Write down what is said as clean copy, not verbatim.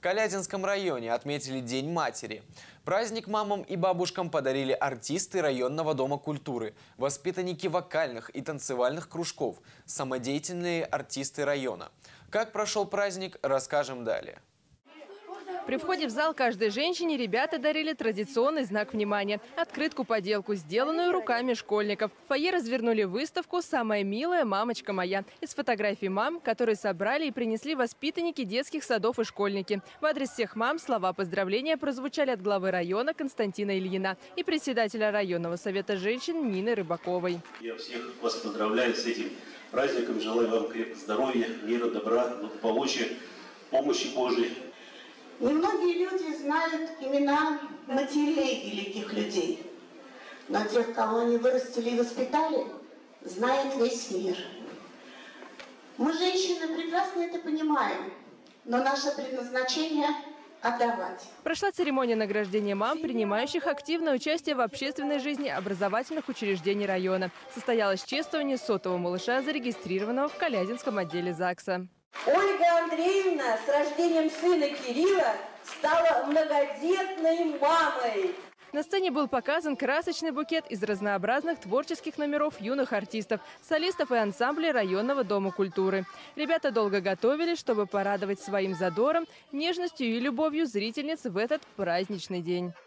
Калязинском районе отметили День матери. Праздник мамам и бабушкам подарили артисты районного дома культуры, воспитанники вокальных и танцевальных кружков, самодеятельные артисты района. Как прошел праздник, расскажем далее. При входе в зал каждой женщине ребята дарили традиционный знак внимания – открытку-поделку, сделанную руками школьников. В фойе развернули выставку «Самая милая мамочка моя» из фотографий мам, которые собрали и принесли воспитанники детских садов и школьники. В адрес всех мам слова поздравления прозвучали от главы района Константина Ильина и председателя районного совета женщин Нины Рыбаковой. Я всех вас поздравляю с этим праздником, желаю вам крепкого здоровья, мира, добра, благополучия, помощи Божией. Немногие люди знают имена матерей великих людей, но тех, кого они вырастили и воспитали, знает весь мир. Мы, женщины, прекрасно это понимаем, но наше предназначение – отдавать. Прошла церемония награждения мам, принимающих активное участие в общественной жизни образовательных учреждений района. Состоялось чествование 100-го малыша, зарегистрированного в Калязинском отделе ЗАГСа. Ольга Андреевна с рождением сына Кирилла стала многодетной мамой. На сцене был показан красочный букет из разнообразных творческих номеров юных артистов, солистов и ансамблей районного дома культуры. Ребята долго готовились, чтобы порадовать своим задором, нежностью и любовью зрительниц в этот праздничный день.